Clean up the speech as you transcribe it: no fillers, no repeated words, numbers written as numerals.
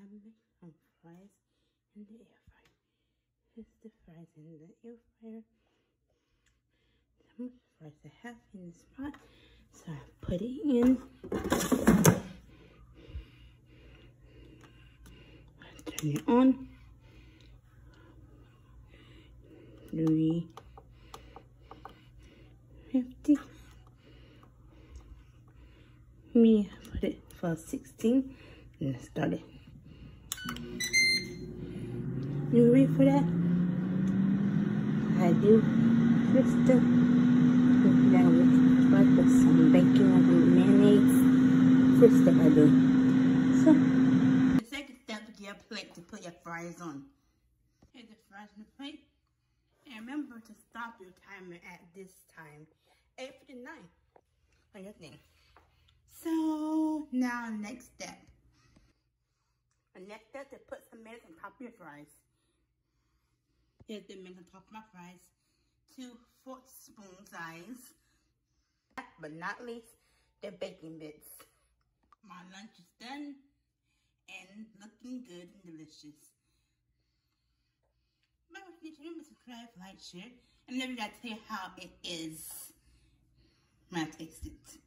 make some fries in the air fryer. Here's the fries in the air fryer. How much fries I have in this pot? So I put it in. Turn it on. 350. Me, I put it for 16 and start it. You ready for that? I do. Krista. Now with some bacon and mayonnaise. Krista, I do. So, the second step is to get a plate to put your fries on. Here's the fries on the plate. And remember to stop your timer at this time. 8:59 on your thing. So now next step. The next step is to put some mayonnaise on top of your fries. Here's the mayonnaise on top of my fries. 2 4-spoon size. Last but not least, the bacon bits. My lunch is done and looking good and delicious. Remember to subscribe, like, share, and let me tell you how it is when I taste it.